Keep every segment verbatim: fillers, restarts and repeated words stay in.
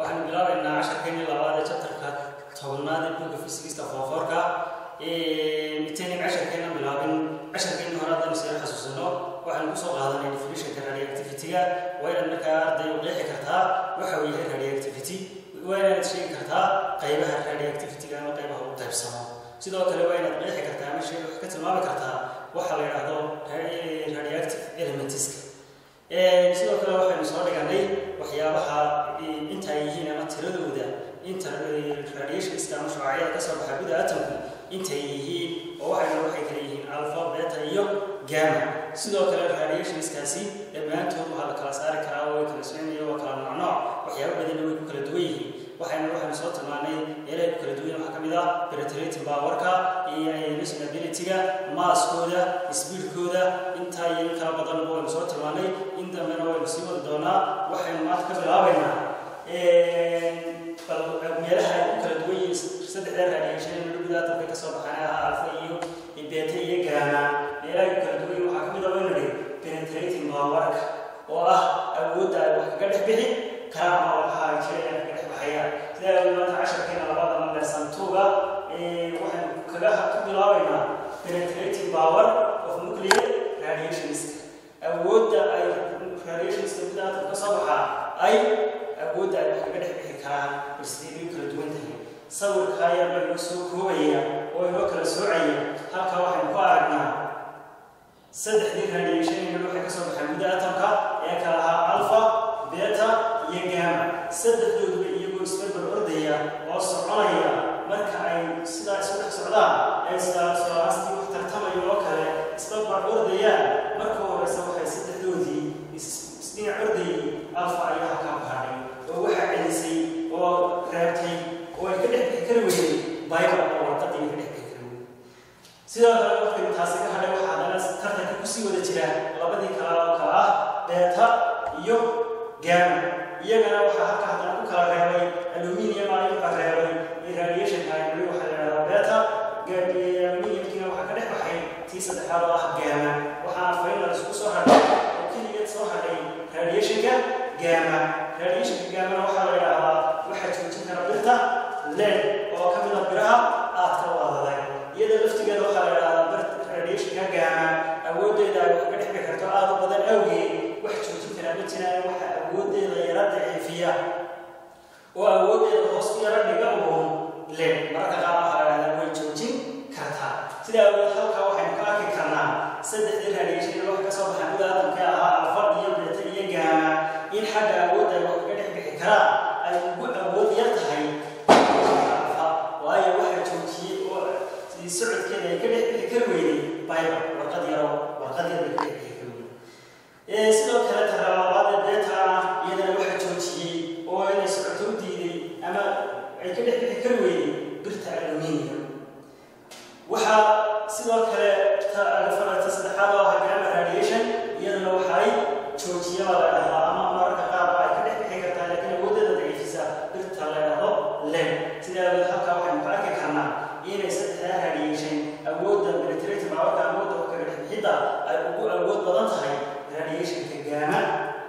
waxaan bilaabaynaa casharkeennii labaad ee chapterka tobnaad ee buugga physics-ka fooforka ee mitayna casharkeena bilaabin casharkeennii hore haddaan isla xasuusano waxaan ku soo qaadanay definition-ka radioactivity-ga waa inaad markaa arday u qeexi kartaa waxa uu yahay radioactivity waa inaad sheegi kartaa qaybaha radioactivity-ga ama qaybaha u qaybsamo sidoo kale waa inaad qeexi kartaa ama sheeg wax ka tilmaami kartaa waxa la yidhaahdo radioactive elements-ka sidoo kale waxaynu soo dhiganay waxyaabaha inta ay yihiin ama tiradooda inta radiationska ama shucaaciyada ka soo baxa gudaha atomka inta ay yihiin oo waxayna waxay kala yihiin alpha beta iyo gamma sidoo kale radiationskaasi dhammaantood waxaa la kala saari karaa oo way kala socnayo waa kala noocnooc waxyaabo badanna way ku kala duwan yihiin waxayna waxaynu soo tilmaanay meelahay ku kala duwan waxaa ka mid ah penetrating powerka iyo emission ability-ga maaskooda speedkooda intaa iyo in kala badan waynu soo tilmaanay in dambena waynu sii wadi doonaa waxaynu maanta ka bilaabaynaa meelaha ay ku kala duwan yihiin saddexda radiation ee gudaha atomka ka soo baxana ah alpha iyo beta iyo gamma meelaha ay ku kala duwan yihiin waxaa ka mid ah waynu nidhi penetrating powerka oo ah awoodda ay wax kaga dhex bixi karaan ama waxaa jiraya kaga dhex baxaya sidaa awgeed maanta casharkeena labaad ama lesson two-ga waxaynu kaga ku bilaabaynaa penetrating power of nuclear radiations awoodda ay radiationska gudaha atomka ka soo baxa ay awoodda ay wax kaga dhex bixi karaan balsiday kala duwan tahay sawirka ayaa laga soo koobaya oo inoo kala soocaya halka waxaynu ku aragnaa saddexdii radiation ee waxay ka soo baxaan gudaha atomka ee kala ahaa alpha beta iyo gamma saddexdooduba iyagoo isbarbar ordaya oo soconaya marka ay sidaa isu dhex socdaan ay sidaastii wax tartamayo oo kale isbarbar ordayaan marka horeysa waxay saddexdoodii isdhinac ordayay alpha ayaa halkaa baxay oo waxaa celisay oo reebtay oo ay ka dhex bixi kari weydey bayba oo warqadii ka dhex bixi kari weydey sidoo kale markay taasi ka hadhay waxaa haddana tartanka kusii wada jira labadii kala oo kala ah beta iyo gamma iyagana waxaa halka haddana ku kala reebay aluminium ayuu ka reebay radiationka ayuu waxaa la yidhahdaa beta aluminiumkiina waxaa ka dhex baxay tii saddexaad oo ah gamma waxaana final isku soo hadhay oo keligeed soo hadhay radiationka gamma radiationka gammana waxaa la yidhaahdaa waxaa joojin kara birta lead oo ka mid ah biraha aadka u adaday iyada laftigeeda waxaa la yidhahdaa radiationka gamma awooddeeda ay wax ka dhex bixi karto aad u badan awgeed wax joojin karaa ma jiraan waxa awooddeeda yara daciifiya oo awooddeeda hoos ku yara dhiga uun lead mararka qaar waxaa la yidhahdaa way joojin kartaa sidaa awgeed halkaa waxaynu ka arki karnaa saddexdii radiation ee waxa ka soo baxaa gudaha atomka ahaa alpha iyo beta iyo gamma in xagga awoodda ay wax kaga dhex bixi karaan ay ugu awood yar tahay alpha waayo waxaa joojiyey oo socodkeeda ay ka dhex bixi kari weydey bayba warqad yaro warqad yar bay ka dhex bixi kari weydey sidoo kale talabaad beta iyadana waxaa joojiyey oo inay socoto u diiday ama ay ka dhex bixi kari weydey birta aluminium waxaa sidoo kale farata saddexaad oo ah gamma radiation iyadana waxay joojiyada la yidhahdaa ama mararka qaar ay ka dhex bixi kartaa laakiin awooddeeda daciifisa birta la yidhahdo lead sidaa awgeed halkaa waxaynu ka arki karnaa inay saddexdaa radiation awoodda penetrating powerka awoodda wax kaga dhex bixidda ay ugu awood badan tahay radiationka gamma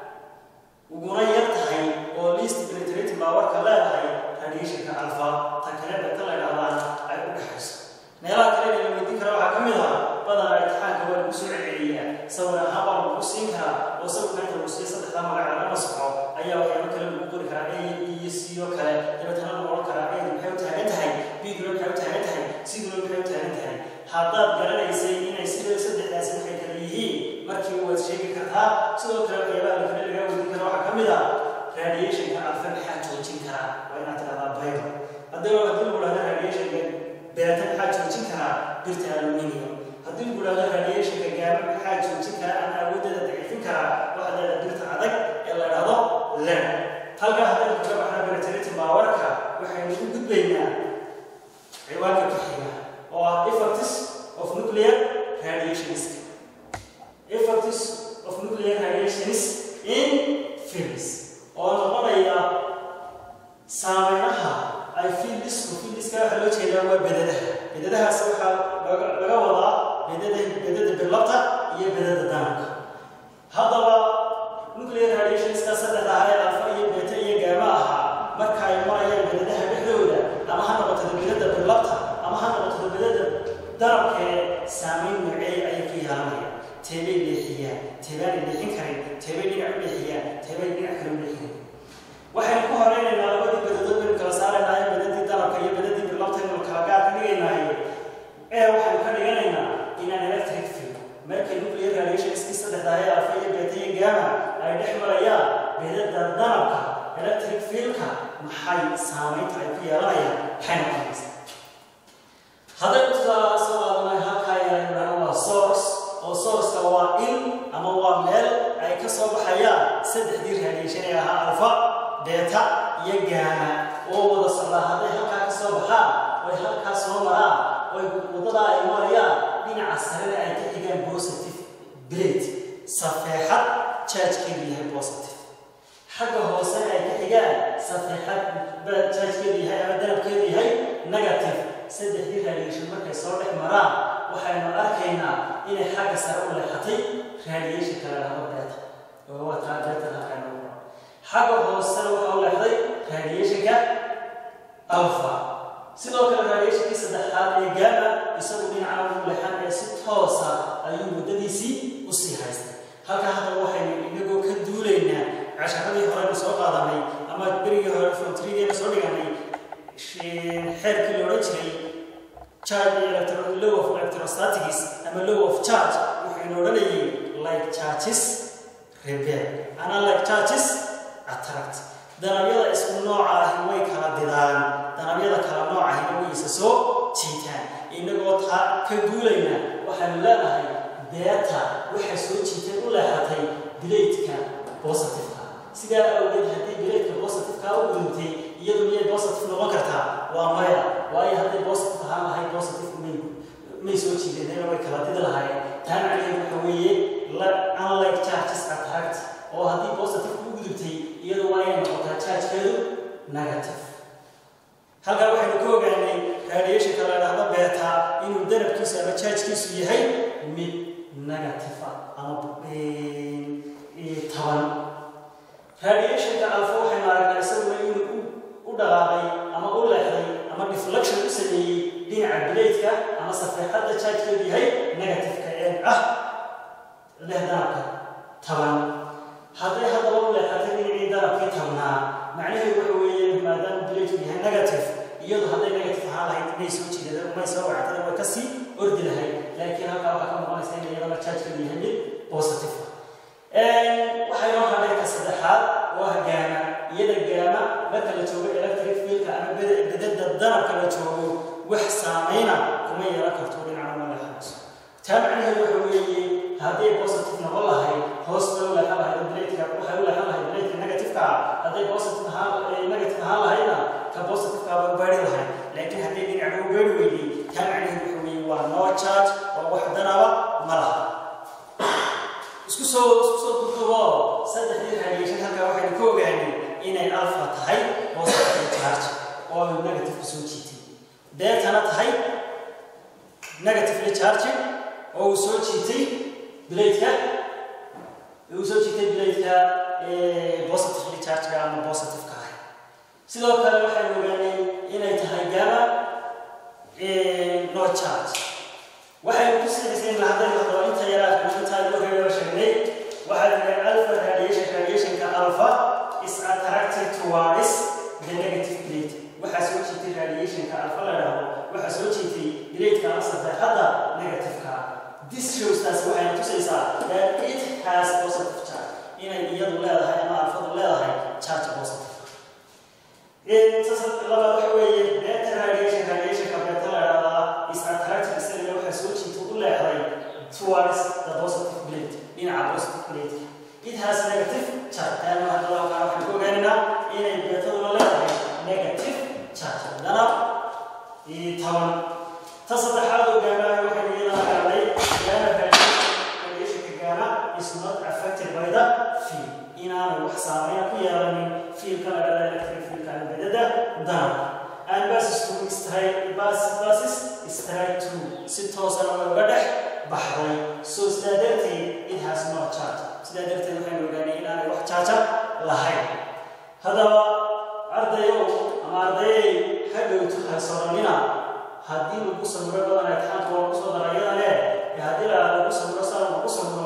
uguna yar tahay oo least penetrating powerka leedahay radiationka alpha tan kale beta la yidhahdaana ay u dhexayso meelaha kale ee la weydiin kara waxaa ka mid ah badanaa imtixaanka waa lagu soo celceliyaa sawir ahaan baa lagu siin karaa oo sawirka inta lagu siiya saddexdaa magac laga masaxo ayaa waxyaabo kale lagu qori karaa a b iyo c oo kale dabeetana lagu oran karaa a maxay u taagan tahay b-duna maxay u taagan tahay c-duna maxay u taagan tahay haddaad garanaysay inay sidoo saddexdaasi waxay kala yihiin markii waad sheegi kartaa sidoo kale waxyaabaha kale laga weydiin kara waxaa ka mid ah radiationka alfa maxaa joojin karaa waa inaad tidhahdaa bayba haddii haddii lagu dhahda radiationka beta maxaa joojin karaa birta aluminium haddii lagu dhahdo radiationka gamma maxaa joojin karaa ama awooddeeda daciifin karaa waxaa la yidhahdaa birta adag ee la dhahdo lead halkaa haddaynu kaga baxna penetrating powerka waxaynu u gudbaynaa ciwaanka ku xiga oo ah effects of nuclear radiations effects of nuclear radiations in fields oo noqonaya saameynaha ay fieldsku fieldiska waxaa loo jeedaa waa bedadaha bedadahaas waxaa laga wadaa bedada bedada bilabta iyo bedada daanka haddaba nuclear radiationska saddexda ah ee alpha iyo beta iyo gamma ahaa teebay leexiyaan teebaan leexin karin teebay dhinac u leexiyaan teebay dhinac kale u leexiyaan waxaan ku horeynaynaa labadii badadood baynu kala saaraynaa badadii dalabka iyo badadii birlabtaynu kala gaar ka dhigaynaaye ee waxaan ka dhiganaynaa inaan electric field markay nuclear radiation iskii saddexda ee alfa iyo beta iyo gamma ay dhex marayaan badada dalabka electric fieldka maxay saamaynta ay ku yeelanayaan maxay noqonaysaa haddaynu tusaale soo qaadanay halkaa yeelanayna waa source oo sourceka waa in ama waa meel ay ka soo baxayaan saddexdii radiation ee ahaa alfa beta iyo gamma oo wada socda hadday halkaa ka soo baxaan way halkaa soo maraan way wadada ay marayaan dhinaca sare ay ka xigaan positive plate safeexad charge-keedu yahay positive xagga hoose ay ka xigaan safeexad charge-keedu yahay ama dalabkeedu yahay negative saddexdii radiation markay soo dhex maraan waxaynu arkaynaa inay xagga sare u leexatay radiation kala lahado beta oo waa taa beta halkaa noogu xagga hoosena waxaa u leexday radiationka alpha sidoo kale radiationkii saddexaad ee gamma isagu dhinaca ugu leexan ee si toosa ayuu muddadiisii u sii haystay halkaa haddaba waxaynu inagoo ka duulaynaa casharadii horeynu soo qaadanay ama berigii hore frontrigeena soo dhiganay xeerkii la odhan jiray charge law of electrostatics ama law of charge wuxuuna odhanayay like charges rebel ana like charges attract danabyada isku nooca ahi way kala didaan danabyada kala nooca ahina way isa soo jiitaan inagoo taa ka duulayna waxaanu leenahay beta waxay soo jiitay u leexatay bileedka positive-ka sidaa awgeed haddii bileedka positive-ka u gudubtay iyadu miyay positive noqon kartaa waa maya waayo hadday positive ahaan lahayd positive may may soo jiideen way kala didi lahaayeen taa macnaheedu waxa weeye unlike charges attract oo haddii positive u gudubtay iyadu waa inay noqotaa charge-keedu negative halkaa waxaynu ka ogaanay radiationka la idhaahdo beta inuu darabkiisu ama charge-kiisu yahay mid negative ah ama taban radiationka alpha waxaynu aragnaa isaguna inuu u dhaqaaqay ama u leexday ama deflection u sameeyey dhinaca bileedka ama safeexadda charge-keedu yahay negative-ka ee ah leh darabka taban hadday haddaba u leexatay dhinacii darabkii tabnaa macnaheedu waxa weeye maadaama bileedku yahay negative iyadu hadday negative ahaan lahayd may soo jiidada may soo wactada way kasii ordi lahayd laakiin halkaa waxaa ka noqonaysa in iyadana charge-keedu yahay mid positive ah waxay noo hadhay ka saddexaad waa gamma iyada gamma marka la joogo electric fieldka ama bedada darabka la joogo wax saameyna kuma yeelan karto dhinaca ma leexanayso taa macnaheedu waxa weeye hadday positive noqon lahayd hoos bay u leexan lahayd bileedka waxay u leexan lahayd bileedka negative-ka ah hadday positive ahaan negative ahaan lahaydna ka positive-ka waa baari lahayd laakiin hadday dhinaca u baari weydii taa macnaheedu waxa weeye waa no charge oo wax danaba ma laha isku soo isku soo dudubo saddexdii radiation halkaa waxaynu ka ogaanay inay alpha tahay positive charge oo negative soo jiitay betana tahay negatively charge oo uu soo jiitay bileedka uu soo jiitay bileedka positively charge ama positive-ka ah sidoo kale waxaynu ogaanay inay tahay gamma no charge waxaynu ku sidaysay in haddaynu haddaba inta yaraa intaa loo reebo sheegnay waxaa la alpha radiation radiationka alpha is attracted towards the negative plate waxaa soo jiitay radiationka alpha la dhahdo waxaa soo jiitay bileedka ama safeexadda negative-ka this shows taas waxayna tusaysaa that it has positive charge inay iyadu leedahay ama alfadu leedahay charge positive labaad waxa weeye beta radiation radiationka beta la dhahdaa is attracted isagana waxaa soo jiitay u leexday towards the positive plate dhinaca positive plate it has negative charge taana hadda waxaan ku ogaanaynaa inay betaduna leedahay negative charge haddana taban ta saddexaad oo gaamaha waxaynu iyadana gaarnay gamma radiationka gamma is not affected by the field inaanu wax saameyn ku yeelanin fiildka la dhahda electric fieldka ama bedada darabka and passes to straight passes straight to si toosana way uga dhex baxday so sidaa darteed it has no charge sidaa darteed waxaynu ogaanay inaanay wax charge lahayn haddaba ardayo ama ardayay hadhowtu haysoranina haddii lagu sawiro badan imtixaanka waa lagu soo darayada leh haddii lagu sawiro sana lagu sawiro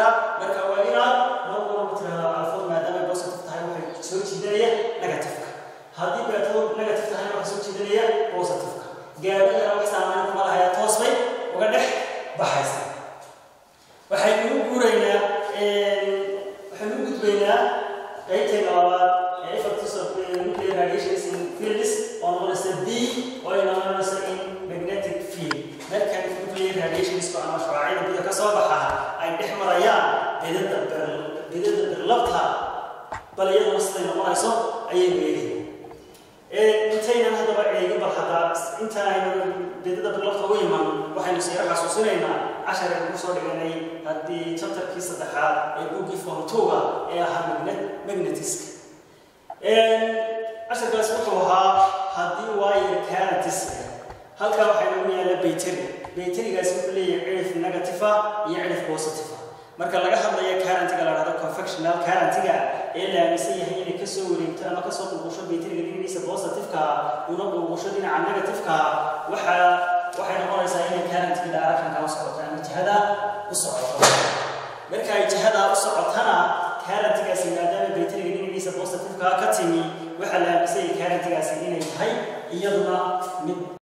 marka waa inaad mar walba tirahdaa alfood maadaama ay positive tahay waxay soo jiidanaya negative-ka haddii beetadu negative tahay waxay soo jiidanaya positive-ka gaabadana wax saameyn kuma lahaya toos bay uga dhex baxaysa waxaynu u guuraynaa waxaynu u gudbaynaa qaybteena labaad ee effects of nuclear radiations in fields oo noqonaysa B oo ay noqonaysa in magnetic field marka nuclear radiations ko ama shucaacida bida ka soo baxa ay dhex marayaan bidada bidada birlabta bal iyadoo siday noqonayso ayay leeyihiin ee intaynan haddaba eega bal hadda inta aynu bidada birlabta u iman waxaynu sii xasuusinaynaa cashar aynu kusoo dhiganay haddii chapterkii saddexaad ee buuggii form two-ga ee ahaa magnetiska casharkaas wuxuu ahaa haddii wire current-iska halkaa waxaa inoogu yaalla bayteri bayterigaasi wuxuu leeyahay cirif negative iyo cirif positive marka laga hadlayo current-ga la dhahdo convectional current-ga ee la aaminsan yahay inay kasoo wareegto ama kasoo qulqusho bayteriga dhinaciisa positive-ka una qulqusho dhinaca negative-ka waxaa waxay noqonaysaa inay current-ga direction-ka u socoto ama jihada u socoto marka ay jihada u socotana current-gaasi maadaama bayteriga dhinaciisa positive-ka ka timi waxaa la aaminsan yahay current-gaasi inay tahay iyaduna mid